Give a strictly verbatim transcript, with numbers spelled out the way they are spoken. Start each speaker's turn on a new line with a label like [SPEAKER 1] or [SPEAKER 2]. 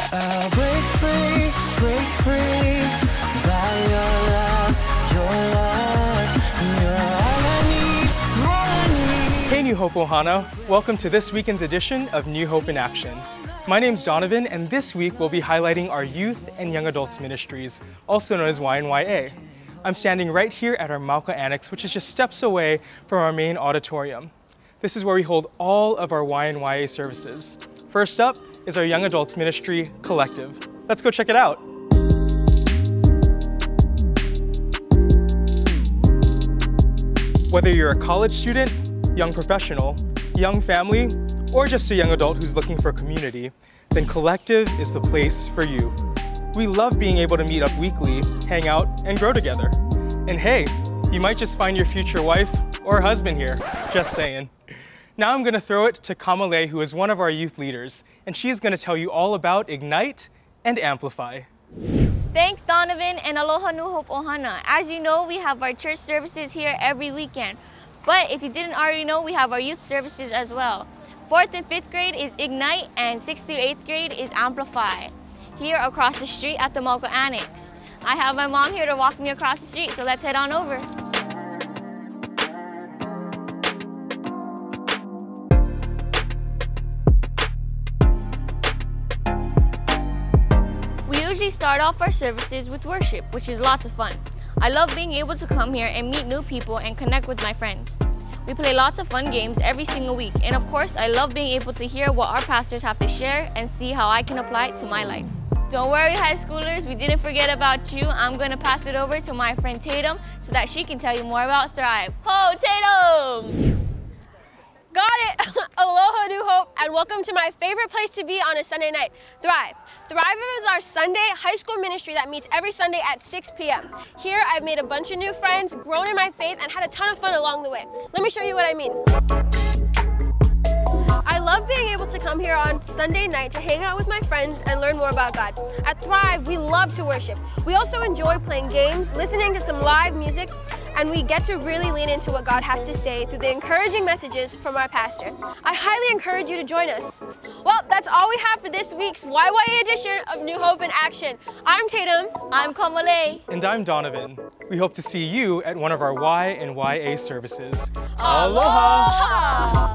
[SPEAKER 1] I'll break free, break free by your love, your love. You're all I need, all I need.
[SPEAKER 2] Hey New Hope Ohana, welcome to this weekend's edition of New Hope in Action. My name's Donovan, and this week we'll be highlighting our youth and young adults ministries, also known as Y N Y A. I'm standing right here at our Mauka Annex, which is just steps away from our main auditorium. This is where we hold all of our Y N Y A services. First up is our young adults ministry, Collective. Let's go check it out. Whether you're a college student, young professional, young family, or just a young adult who's looking for a community, then Collective is the place for you. We love being able to meet up weekly, hang out, and grow together. And hey, you might just find your future wife or husband here, just saying. Now I'm gonna throw it to Kamale, who is one of our youth leaders, and she is gonna tell you all about Ignite and Amplify.
[SPEAKER 3] Thanks, Donovan, and aloha New Hope Ohana. As you know, we have our church services here every weekend. But if you didn't already know, we have our youth services as well. Fourth and fifth grade is Ignite, and sixth through eighth grade is Amplify, here across the street at the Mauka Annex. I have my mom here to walk me across the street, so let's head on over. We usually start off our services with worship, which is lots of fun. I love being able to come here and meet new people and connect with my friends. We play lots of fun games every single week, and of course, I love being able to hear what our pastors have to share and see how I can apply it to my life. Don't worry, high schoolers, we didn't forget about you. I'm gonna pass it over to my friend Tatum so that she can tell you more about Thrive. Ho, Tatum!
[SPEAKER 4] Got it! Aloha, New Hope, and welcome to my favorite place to be on a Sunday night, Thrive. Thrive is our Sunday high school ministry that meets every Sunday at six p m Here, I've made a bunch of new friends, grown in my faith, and had a ton of fun along the way. Let me show you what I mean. I love being able to come here on Sunday night to hang out with my friends and learn more about God. At Thrive, we love to worship. We also enjoy playing games, listening to some live music, and we get to really lean into what God has to say through the encouraging messages from our pastor. I highly encourage you to join us. Well, that's all we have for this week's Y Y A edition of New Hope in Action. I'm Tatum.
[SPEAKER 3] I'm Kamale.
[SPEAKER 2] And I'm Donovan. We hope to see you at one of our Y N Y A services.
[SPEAKER 3] Aloha!